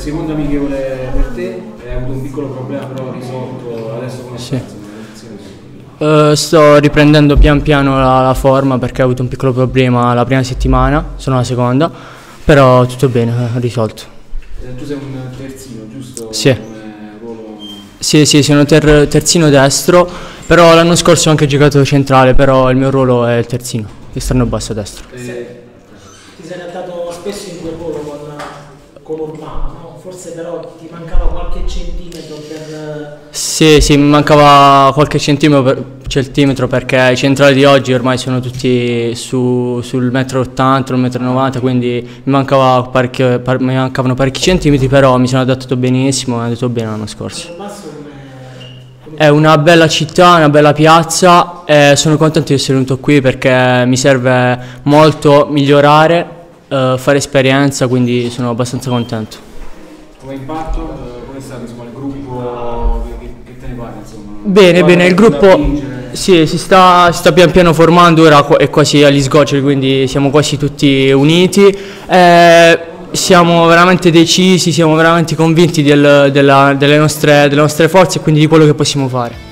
seconda amichevole per te, hai avuto un piccolo problema però risolto, adesso come Sì. stai? Sto riprendendo pian piano la forma perché ho avuto un piccolo problema la prima settimana, sono la seconda, però tutto bene, risolto. Tu sei un terzino, giusto? Sì. Come ruolo? Sì, sono terzino destro, però l'anno scorso ho anche giocato centrale, però il mio ruolo è il terzino, esterno basso destro. Ti sei adattato spesso in quel ruolo con Urbano, no? Forse però ti mancava qualche centimetro per... Sì, mi mancava qualche centimetro perché i centrali di oggi ormai sono tutti sul 1,80 m, 1,90 m, quindi mi mancavano parecchi centimetri, però mi sono adattato benissimo e è andato bene l'anno scorso. È una bella città, una bella piazza e sono contento di essere venuto qui perché mi serve molto migliorare, fare esperienza, quindi sono abbastanza contento. Come impatto, come è stato insomma, il gruppo, che te ne pare insomma? Bene, il gruppo sì, si sta pian piano formando, ora è quasi agli sgoccioli, quindi siamo quasi tutti uniti. Siamo veramente decisi, siamo veramente convinti delle nostre forze e quindi di quello che possiamo fare.